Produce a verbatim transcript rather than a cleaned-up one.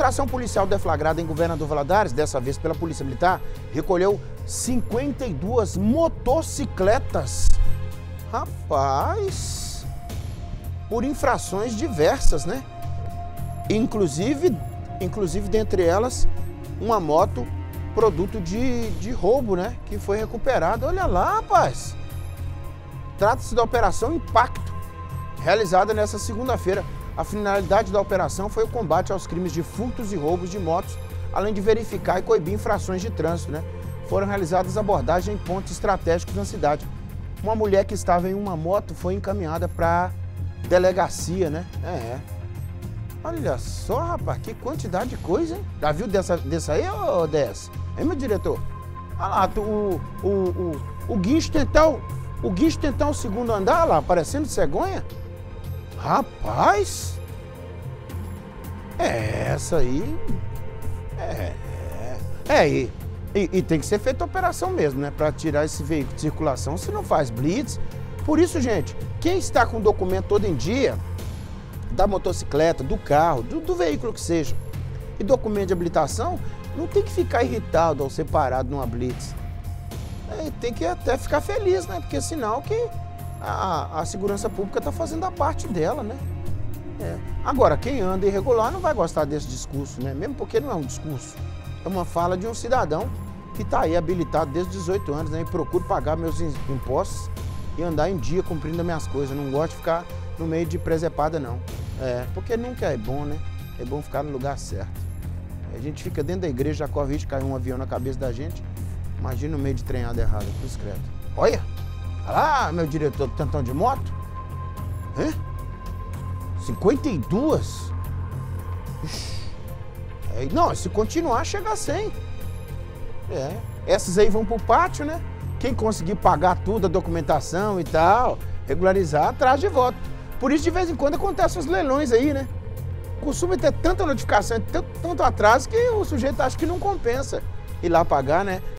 infração policial deflagrada em Governador Valadares, dessa vez pela Polícia Militar, recolheu cinquenta e duas motocicletas. Rapaz, por infrações diversas, né? Inclusive, inclusive dentre elas, uma moto produto de, de roubo, né? Que foi recuperada. Olha lá, rapaz. Trata-se da Operação Impacto, realizada nesta segunda-feira. A finalidade da operação foi o combate aos crimes de furtos e roubos de motos, além de verificar e coibir infrações de trânsito, né? Foram realizadas abordagens em pontos estratégicos na cidade. Uma mulher que estava em uma moto foi encaminhada para delegacia, né? É. Olha só, rapaz, que quantidade de coisa, hein? Já viu dessa, dessa aí, ô Décio? Hein, meu diretor? Olha lá, tu, o, o, o, o guincho tentar o, o guincho tentar o segundo andar lá, parecendo cegonha. Rapaz! É, essa aí... É, é, é e, e, e tem que ser feita a operação mesmo, né? Para tirar esse veículo de circulação, se não faz blitz. Por isso, gente, quem está com o documento todo em dia, da motocicleta, do carro, do, do veículo que seja, e documento de habilitação, não tem que ficar irritado ao ser parado numa blitz. É, tem que até ficar feliz, né? Porque é sinal que a, a segurança pública está fazendo a parte dela, né? É. Agora, quem anda irregular não vai gostar desse discurso, né? Mesmo porque não é um discurso, é uma fala de um cidadão que está aí habilitado desde os dezoito anos, né? E procuro pagar meus impostos e andar em dia cumprindo as minhas coisas. Não gosto de ficar no meio de presepada, não. É, porque nunca é bom, né? É bom ficar no lugar certo. A gente fica dentro da igreja, já corre risco de cair um avião na cabeça da gente. Imagina no meio de treinada errada, por discreto. Olha! Olha lá, meu diretor do tantão de moto. Hã? cinquenta e duas? É, não, se continuar, chega a cem. É. Essas aí vão pro pátio, né? Quem conseguir pagar tudo, a documentação e tal, regularizar, traz de volta. Por isso, de vez em quando, acontecem os leilões aí, né? Costuma ter tanta notificação, tanto, tanto atraso, que o sujeito acha que não compensa ir lá pagar, né?